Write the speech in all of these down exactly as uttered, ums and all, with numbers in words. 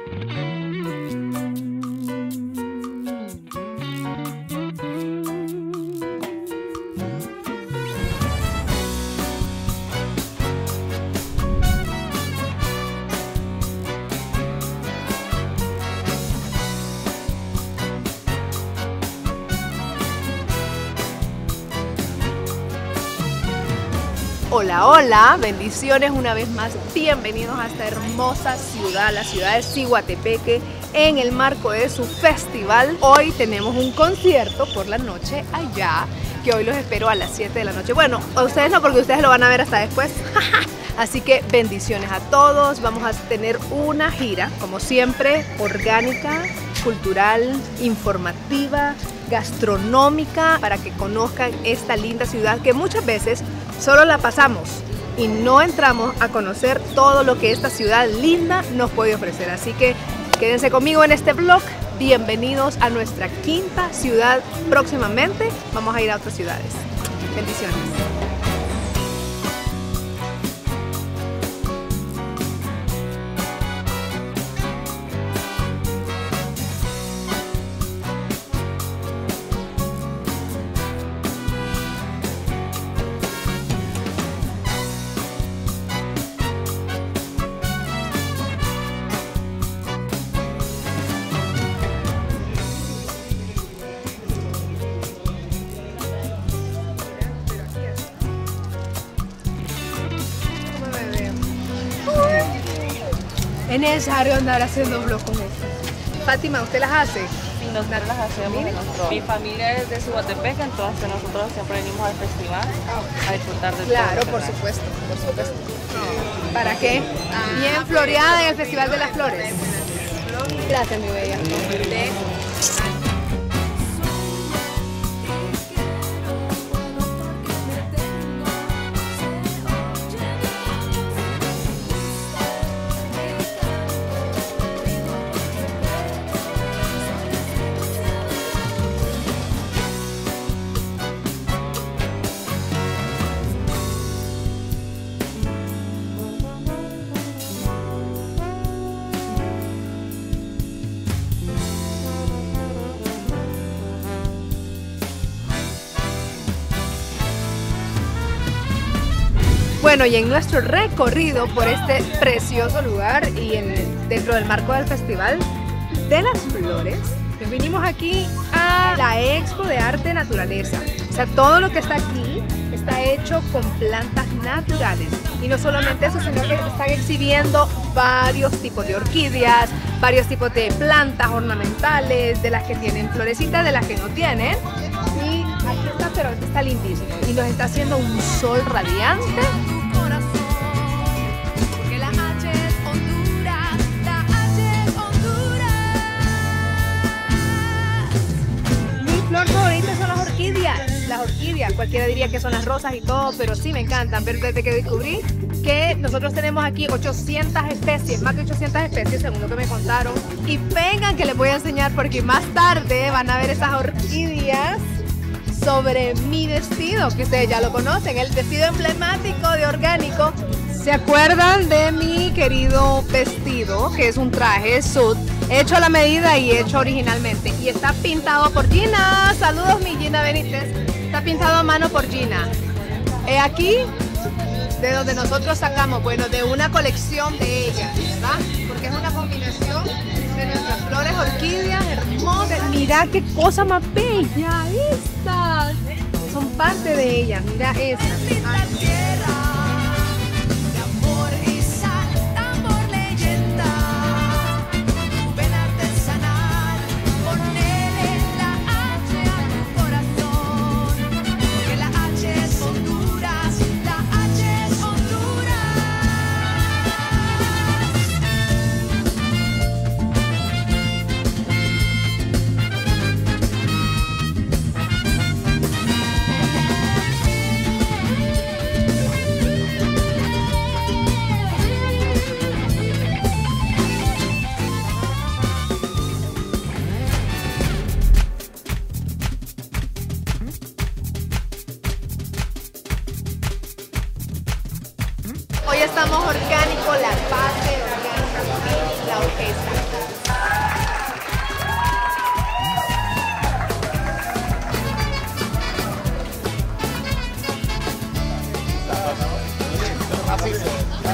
Hola, hola, bendiciones una vez más, bienvenidos a esta hermosa ciudad, la ciudad de Ciguatepeque, en el marco de su festival. Hoy tenemos un concierto por la noche allá, que hoy los espero a las siete de la noche. Bueno, a ustedes no, porque ustedes lo van a ver hasta después. Así que bendiciones a todos, vamos a tener una gira, como siempre, orgánica, cultural, informativa, gastronómica, para que conozcan esta linda ciudad que muchas veces solo la pasamos y no entramos a conocer todo lo que esta ciudad linda nos puede ofrecer. Así que quédense conmigo en este vlog. Bienvenidos a nuestra quinta ciudad. Próximamente vamos a ir a otras ciudades. Bendiciones. Es necesario andar haciendo vlogs con esto. Fátima, ¿usted las hace? Sí, nosotros las hacemos. Nuestro, mi familia es de Ciguatepeque, entonces nosotros siempre venimos al festival a disfrutar de Claro, todo. por supuesto, por supuesto. ¿Para qué? Bien floreada en el Festival de las Flores. Gracias, mi bella. Bueno, y en nuestro recorrido por este precioso lugar y en, dentro del marco del Festival de las Flores, pues vinimos aquí a la Expo de Arte Naturaleza. O sea, todo lo que está aquí está hecho con plantas naturales. Y no solamente eso, sino que están exhibiendo varios tipos de orquídeas, varios tipos de plantas ornamentales, de las que tienen florecitas, de las que no tienen. Y aquí está, pero aquí está lindísimo. Y nos está haciendo un sol radiante. Favoritas son las orquídeas, las orquídeas, cualquiera diría que son las rosas y todo, pero sí me encantan. Pero desde que descubrí que nosotros tenemos aquí ochocientas especies, más de ochocientas especies según lo que me contaron, y vengan que les voy a enseñar porque más tarde van a ver esas orquídeas sobre mi vestido, que ustedes ya lo conocen, el vestido emblemático de Orgánico. ¿Se acuerdan de mi querido vestido, que es un traje suit hecho a la medida y hecho originalmente? Y está pintado por Gina. Saludos, mi Gina Benítez. Está pintado a mano por Gina. He aquí de donde nosotros sacamos, bueno, de una colección de ellas, ¿verdad? Porque es una combinación de nuestras flores, orquídeas hermosas. Mira qué cosa más bella estas. Son parte de ellas, mira esa. Hoy estamos Orgánico, la base orgánica, la orquesta.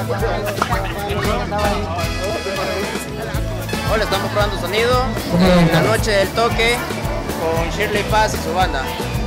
Hola, estamos probando sonido en la noche del toque con Shirley Paz y su banda.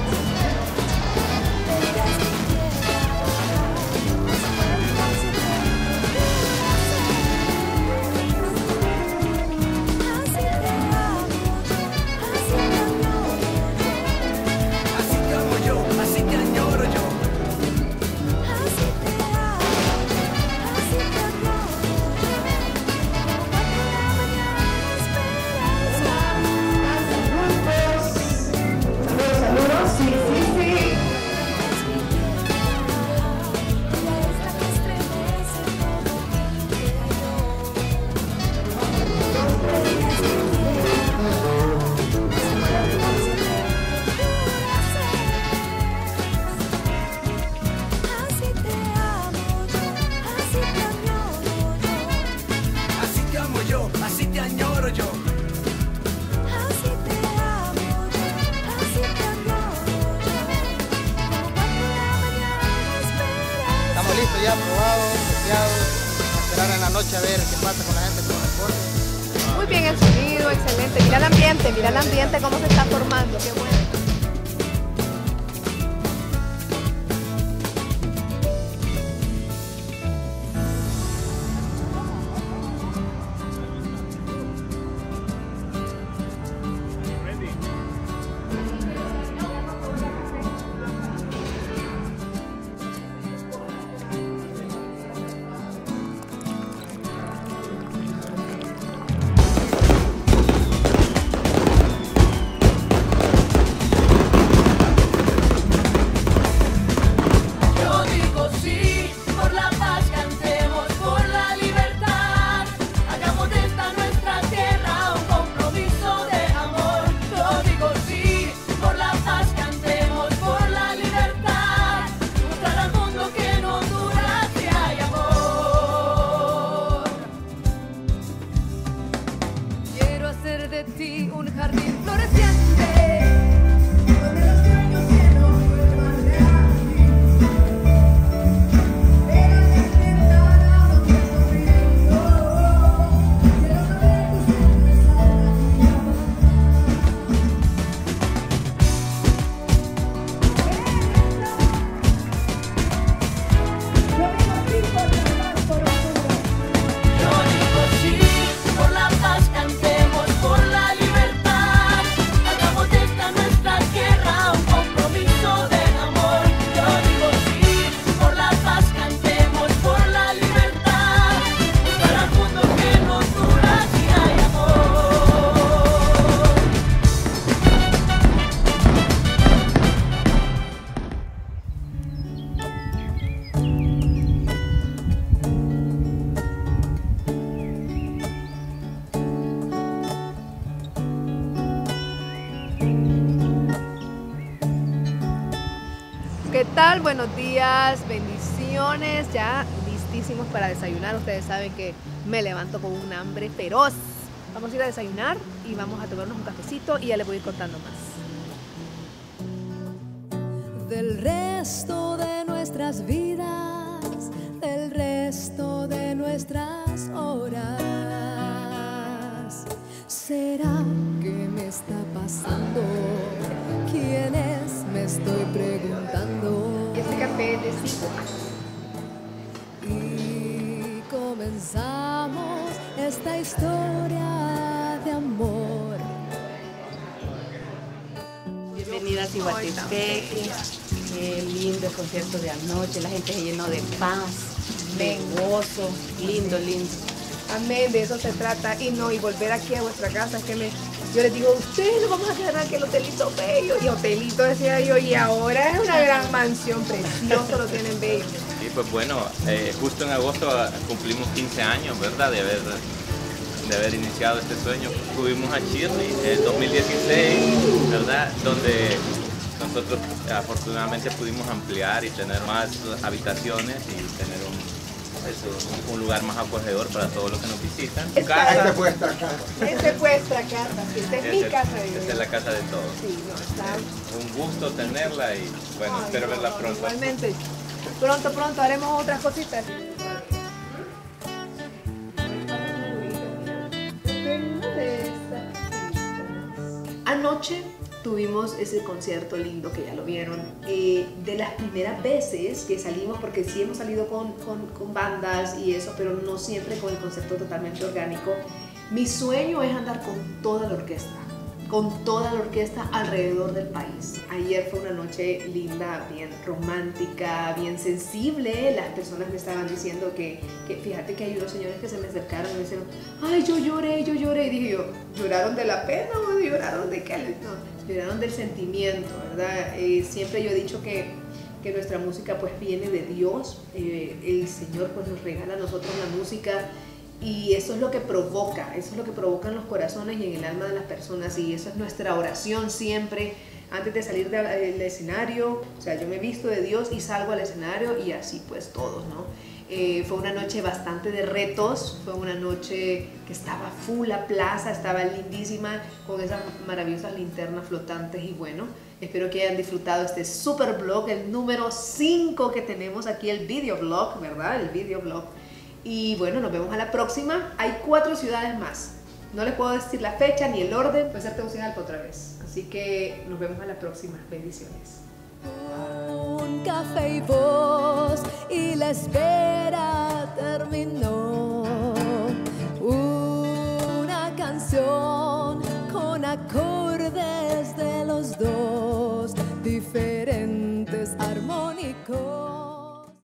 Estamos listos ya, probados, testeados, a esperar en la noche a ver qué pasa con la gente que nos responde. Muy bien el sonido, excelente. Mira el ambiente, mira el ambiente cómo se está formando, qué bueno. De ti un jardín floreciente, donde los sueños que no vuelvan realidad. Era despertada donde sonriendo, quiero saber que siempre sabrás mi amor. Yo digo sí por la paz, por oscuro. Yo digo sí por la paz, cantemos por la libertad. Hagamos de esta nuestra tierra un compromiso de amor. Yo digo sí por la paz, cantemos por la libertad. Para el mundo que nos dura si hay amor. ¿Qué tal? Buenos días, bendiciones, ya listísimos para desayunar. Ustedes saben que me levanto con un hambre feroz. Vamos a ir a desayunar y vamos a tomarnos un cafecito y ya les voy a ir contando más. Del resto de nuestras vidas, del resto de nuestras horas, ¿será que me está pasando? ¿Quién es? Me estoy preguntando. Este café es de cinco. Y comenzamos esta historia de amor. Bienvenida a Cihuatepeque, qué lindo el concierto de anoche, la gente se llenó de paz, de gozo, lindo, lindo. Amén, de eso se trata. Y no, y volver aquí a vuestra casa, es que me, yo les digo, ustedes nos vamos a quedar aquí el hotelito bello. Y hotelito decía yo, y ahora es una gran mansión, precioso, lo tienen bello. Sí, pues bueno, eh, justo en agosto cumplimos quince años, ¿verdad? De haber, de haber iniciado este sueño. Subimos a Shirley en dos mil dieciséis, ¿verdad? Donde nosotros afortunadamente pudimos ampliar y tener más habitaciones y tener un, eso, un lugar más acogedor para todos los que nos visitan. Esta Casa. es vuestra casa. Esta es vuestra casa, esta es mi casa. Esta es la casa de todos. Sí, no, está... Un gusto tenerla y bueno, Ay, espero no, verla no, pronto. Igualmente, pronto, pronto haremos otras cositas. anoche tuvimos ese concierto lindo que ya lo vieron. Eh, de las primeras veces que salimos, porque sí hemos salido con, con, con bandas y eso, pero no siempre con el concepto totalmente orgánico. Mi sueño es andar con toda la orquesta, con toda la orquesta alrededor del país. Ayer fue una noche linda, bien romántica, bien sensible. Las personas me estaban diciendo que, que fíjate que hay unos señores que se me acercaron y me dijeron, ay, yo lloré, yo lloré. Y dije yo, ¿lloraron de la pena o lloraron de qué? No, lloraron del sentimiento, ¿verdad? Eh, siempre yo he dicho que, que nuestra música pues viene de Dios. Eh, el Señor pues nos regala a nosotros la música. Y eso es lo que provoca, eso es lo que provoca en los corazones y en el alma de las personas, y eso es nuestra oración siempre antes de salir del escenario. O sea, yo me visto de Dios y salgo al escenario, y así pues todos, ¿no? Eh, fue una noche bastante de retos, fue una noche que estaba full, la plaza estaba lindísima con esas maravillosas linternas flotantes, y bueno, espero que hayan disfrutado este super vlog, el número cinco que tenemos aquí, el videoblog, ¿verdad? El videoblog. Y bueno, nos vemos a la próxima. Hay cuatro ciudades más. No les puedo decir la fecha ni el orden. Puede ser Tegucigalpa otra vez. Así que nos vemos a la próxima. Bendiciones. Un café y voz y la espera terminó.